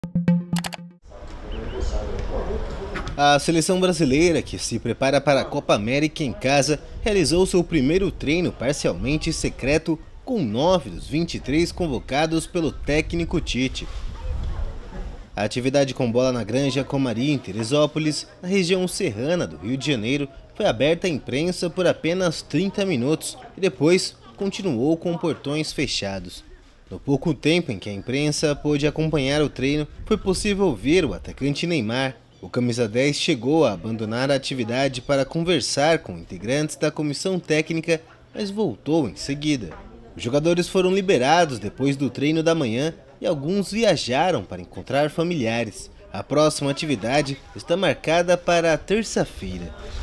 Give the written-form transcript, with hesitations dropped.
A seleção brasileira, que se prepara para a Copa América em casa, realizou seu primeiro treino parcialmente secreto com 9 dos 23 convocados pelo técnico Tite. A atividade com bola na Granja Comari, em Teresópolis, na região serrana do Rio de Janeiro, foi aberta à imprensa por apenas 30 minutos e depois continuou com portões fechados. No pouco tempo em que a imprensa pôde acompanhar o treino, foi possível ver o atacante Neymar. O camisa 10 chegou a abandonar a atividade para conversar com integrantes da comissão técnica, mas voltou em seguida. Os jogadores foram liberados depois do treino da manhã e alguns viajaram para encontrar familiares. A próxima atividade está marcada para terça-feira.